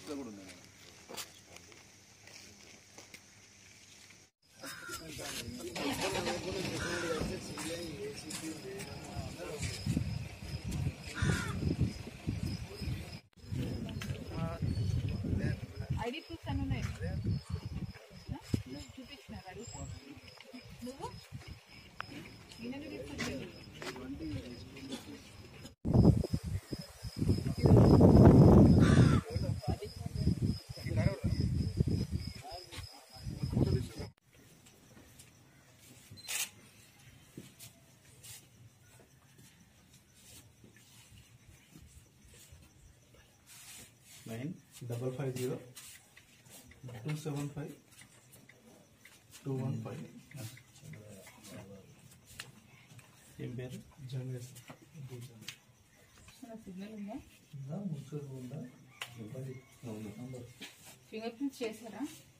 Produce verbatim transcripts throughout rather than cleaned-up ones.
లిస్ట్లో కూడా ఉంది. ఐడి ప్రూఫ్స్ అన్నీ ఉన్నాయి చూపించినారు. ఐడి నువ్వు ఈయనని తీసుకొచ్చావు. Nine double five zero two seven five two one five. ఏం పేరు? జంగేష్. సిగ్నల్ ఉందా? ఉందా? ఫింగర్ ప్రింట్స్ చేశారా?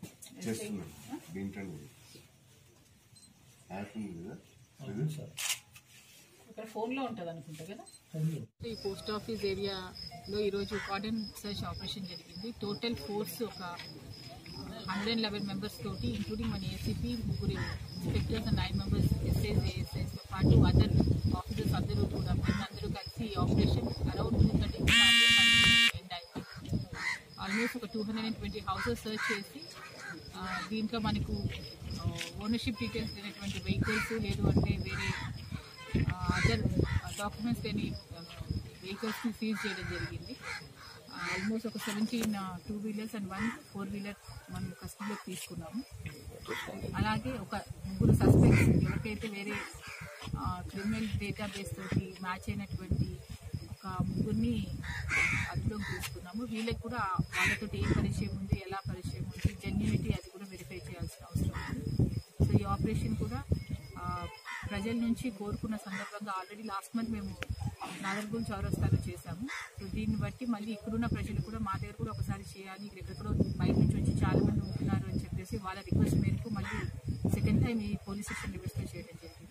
ఇక్కడ ఫోన్లో ఉంటుంది అనుకుంటా కదా. ఈ పోస్ట్ ఆఫీస్ ఏరియాలో ఈరోజు కార్డన్ సర్చ్ ఆపరేషన్ జరిగింది. టోటల్ ఫోర్స్ ఒక హండ్రెడ్ అండ్ లెవెన్ మెంబర్స్ తోటి, ఇంక్లూడింగ్ మన ఏసీపీ, ముగ్గురు inspectors and nine members SIs ఏఎస్ఐస్తో పాటు అదర్ ఆఫీసర్స్ అందరూ కూడా అందరూ కలిసి ఈ operation around two thirty end అయింది. ఆల్మోస్ట్ ఒక two hundred and twenty houses search చేసి దీంట్లో మనకు ఓనర్షిప్ డీటెయిల్స్ లేనటువంటి వెహికల్స్, లేదు అంటే వేరే అదర్ డాక్యుమెంట్స్ లేని వెహికల్స్ని సీజ్ చేయడం జరిగింది. ఆల్మోస్ట్ ఒక seventeen two wheelers and one four wheeler మనం కస్టడీలోకి తీసుకున్నాము. అలాగే ఒక ముగ్గురు సస్పెక్ట్స్ ఎవరికైతే వేరే క్రిమినల్ డేటాబేస్ తోటి మ్యాచ్ అయినటువంటి ఒక ముగ్గురిని అదుపులోకి తీసుకున్నాము. వీళ్ళకి కూడా వాళ్ళతో ఏ పరిచయం ఉంది, ఎలా పరిచయం ఉంది, జెన్యూనిటీ అది కూడా వెరిఫై చేయాల్సిన అవసరం ఉంది. సో ఈ ఆపరేషన్ కూడా ప్రజల నుంచి కోరుకున్న సందర్భంగా ఆల్రెడీ లాస్ట్ మంత్ మేము నాగర్గూల్ చౌరస్తాలో చేశాము. సో దీన్ని బట్టి మళ్ళీ ఇక్కడున్న ప్రజలు కూడా మా దగ్గర కూడా ఒకసారి చేయాలి, ఇక్కడ ఎక్కడెక్కడో బయట నుంచి వచ్చి చాలా మంది ఉంటున్నారు అని చెప్పేసి వాళ్ళ రిక్వెస్ట్ మేరకు మళ్ళీ సెకండ్ టైం ఈ పోలీస్ స్టేషన్ లిమిట్స్లో చేయడం జరిగింది.